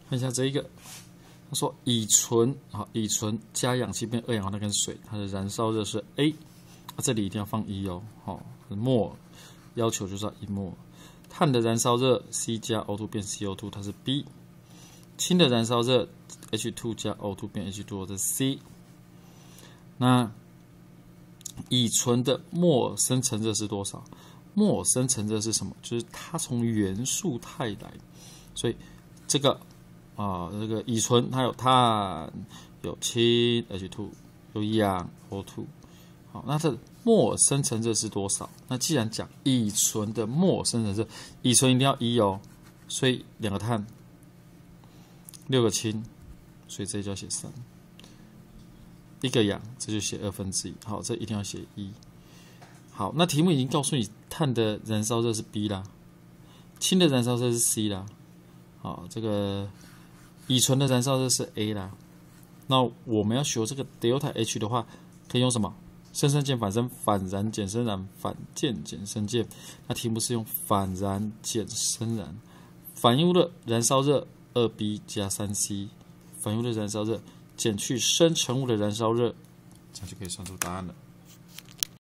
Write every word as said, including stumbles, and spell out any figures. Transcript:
看一下这一个，他说乙醇好，乙醇加氧气变二氧化碳跟水，它的燃烧热是 A， 啊、这里一定要放一哦，好，摩要求就是要一摩。碳的燃烧热 C 加 O 二 变 C O 二， 它是 B。氢的燃烧热 H 二 加 O 二 变 H 二 O 是 C。那乙醇的末生成热是多少？末生成热是什么？就是它从元素态来，所以这个啊，这个乙醇它有碳、有氢 H 二， 有氧 O 二。好，那它的末生成热是多少？那既然讲乙醇的末生成热，乙醇一定要一哦，所以两个碳，六个氢，所以这就要写三。一个氧，这就写二分之一。好，这一定要写一。好，那题目已经告诉你，碳的燃烧热是 B 啦，氢的燃烧热是 C 啦。好，这个乙醇的燃烧热是 A 啦。那我们要学这个 delta H 的话，可以用什么？生生键反生，反燃减生燃，反键减生键。那题目是用反燃减生燃，反应物的燃烧热 二 B 加 三 C， 反应物的燃烧热减去生成物的燃烧热，这样就可以算出答案了。